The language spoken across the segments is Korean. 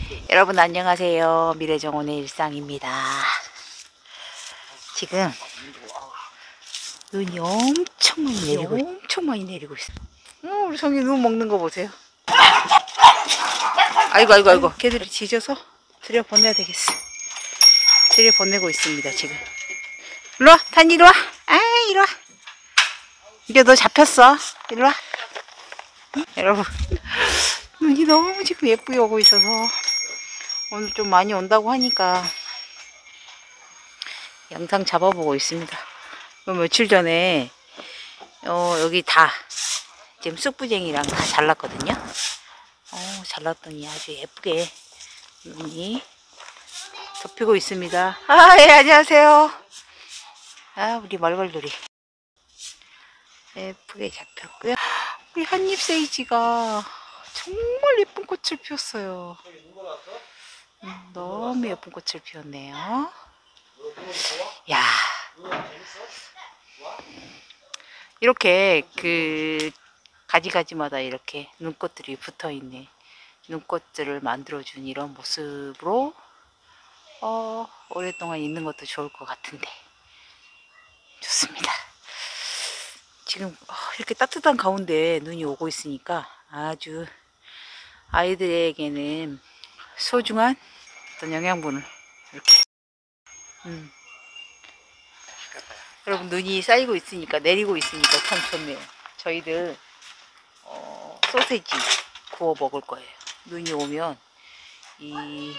여러분 안녕하세요. 미래정원의 일상입니다. 지금 눈이 엄청 많이 내리고 있어. 우리 성이 눈 먹는 거 보세요. 아이고 걔들이 짖어서 들여보내야 되겠어. 들여보내고 있습니다 지금. 일로와 탄이 일로와. 이리와. 이제 너 잡혔어. 일로와. 여러분 눈이 너무 지금 예쁘게 오고 있어서 오늘 좀 많이 온다고 하니까 영상 잡아보고 있습니다. 며칠 전에 여기 다 지금 쑥부쟁이랑 다 잘랐거든요. 잘랐더니 아주 예쁘게 눈이 덮이고 있습니다. 예, 안녕하세요. 우리 말벌놀이 예쁘게 잡혔고요. 우리 한잎 세이지가 정말 예쁜 꽃을 피웠어요. 너무 예쁜 꽃을 피웠네요. 야, 이렇게 그 가지가지마다 이렇게 눈꽃들이 붙어있네. 눈꽃들을 만들어준 이런 모습으로 오랫동안 있는 것도 좋을 것 같은데 좋습니다. 지금 이렇게 따뜻한 가운데 눈이 오고 있으니까 아주 아이들에게는 소중한 어떤 영양분을 이렇게 여러분 눈이 쌓이고 있으니까 내리고 있으니까 참 좋네요. 저희들 소세지 구워 먹을 거예요. 눈이 오면 이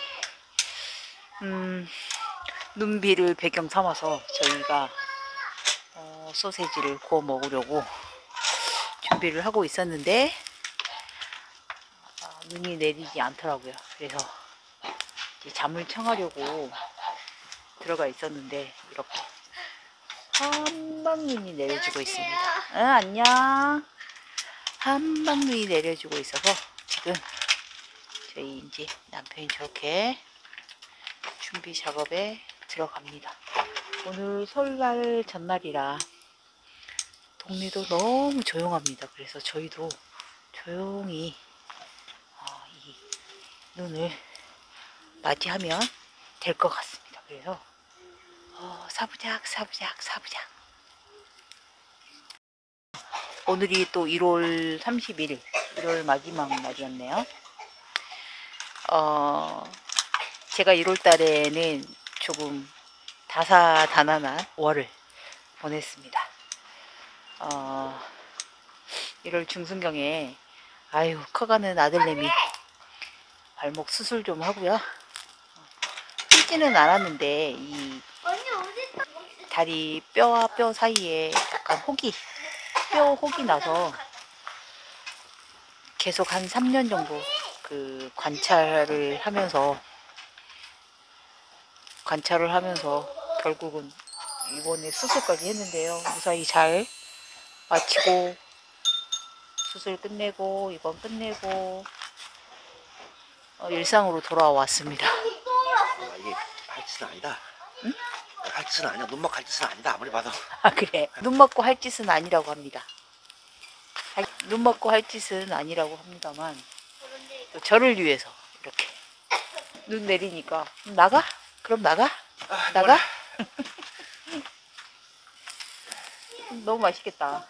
눈비를 배경 삼아서 저희가 소세지를 구워 먹으려고 준비를 하고 있었는데 눈이 내리지 않더라고요. 그래서 이제 잠을 청하려고 들어가 있었는데 이렇게 한방눈이 내려주고 있습니다. 안녕. 한방눈이 내려주고 있어서 지금 저희 이제 남편이 저렇게 준비 작업에 들어갑니다. 오늘 설날 전날이라 동네도 너무 조용합니다. 그래서 저희도 조용히 이 눈을 맞이하면 될 것 같습니다. 그래서 사부작 오늘이 또 1월 30일 1월 마지막 날이었네요. 제가 1월 달에는 조금 다사다난한 월을 보냈습니다. 1월 중순경에 커가는 아들내미 발목 수술 좀 하고요. 삐지는 않았는데 이 다리 뼈와 뼈 사이에 약간 뼈 혹이 나서 계속 한 3년 정도 그 관찰을 하면서 결국은 이번에 수술까지 했는데요. 무사히 잘 마치고 수술 끝내고 입원 끝내고 일상으로 돌아왔습니다. 이게 할 짓은 아니다. 응? 할 짓은 아니야. 눈 먹고 할 짓은 아니다. 아무리 봐도. 그래. 눈 먹고 할 짓은 아니라고 합니다. 눈 먹고 할 짓은 아니라고 합니다만 또 저를 위해서 이렇게 눈 내리니까 나가? 그럼 나가? 나가? 너무 맛있겠다.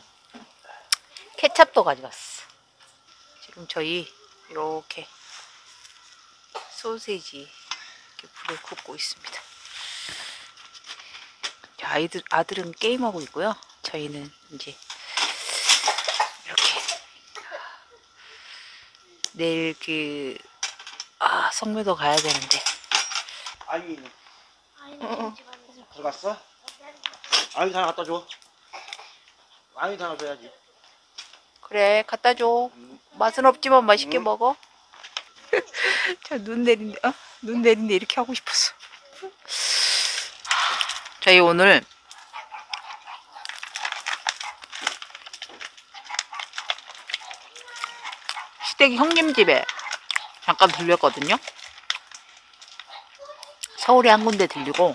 케찹도 가져왔어. 지금 저희 이렇게 소세지 이렇게 불에 굽고 있습니다. 아들은 게임하고 있고요. 저희는 이제 이렇게 내일 성묘도 가야 되는데. 아이는 들어갔어? 아이 하나 갖다 줘. 아이 하나 줘야지. 그래 갖다 줘. 맛은 없지만 맛있게 먹어. 저 눈 내린데 이렇게 하고 싶었어. 저희 오늘 시댁 형님 집에 잠깐 들렸거든요. 서울에 한 군데 들리고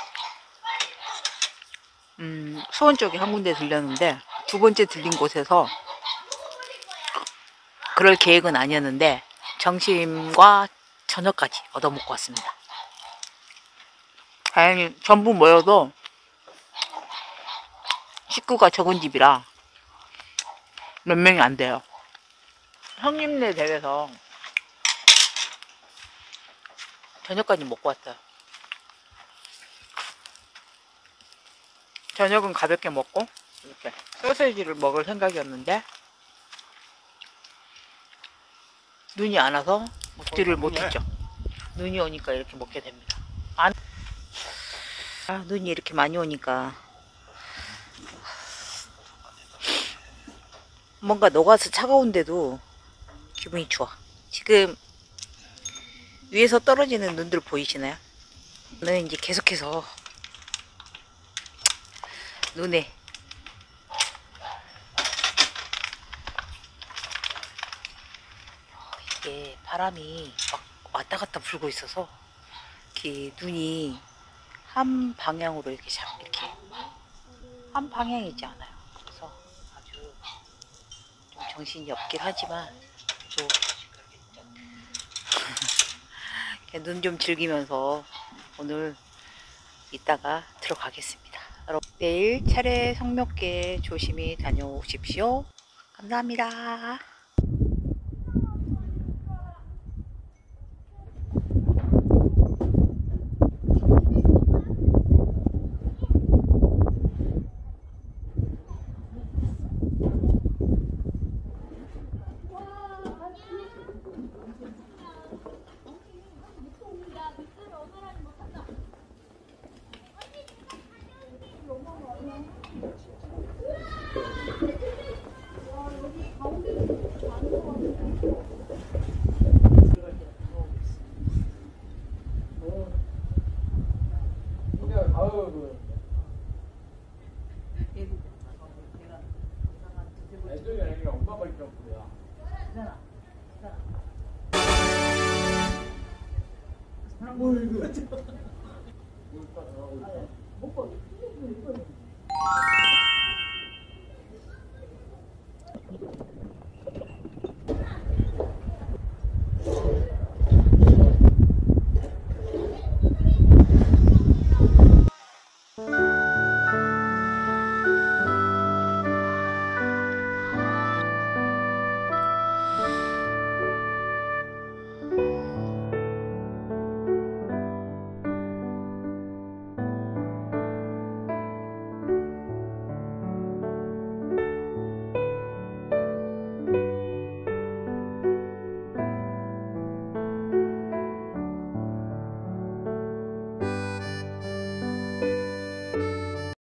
수원 쪽에 한 군데 들렸는데 두 번째 들린 곳에서 그럴 계획은 아니었는데 점심과 저녁까지 얻어먹고 왔습니다. 다행히 전부 모여도 식구가 적은 집이라 몇 명이 안 돼요. 형님네 댁에서 저녁까지 먹고 왔어요. 저녁은 가볍게 먹고 이렇게 소세지를 먹을 생각이었는데 눈이 안 와서 먹지를 못했죠. 눈이 오니까 이렇게 먹게 됩니다. 눈이 이렇게 많이 오니까 뭔가 녹아서 차가운데도 기분이 좋아. 지금 위에서 떨어지는 눈들 보이시나요? 저는 이제 계속해서 눈에 이게 바람이 막 왔다 갔다 불고 있어서 이렇게 눈이 한 방향으로 이렇게 한 방향이지 않아요. 그래서 아주 좀 정신이 없긴 하지만 또 눈 좀 즐기면서 오늘 이따가 들어가겠습니다. 여러분 내일 차례 성묘께 조심히 다녀오십시오. 감사합니다.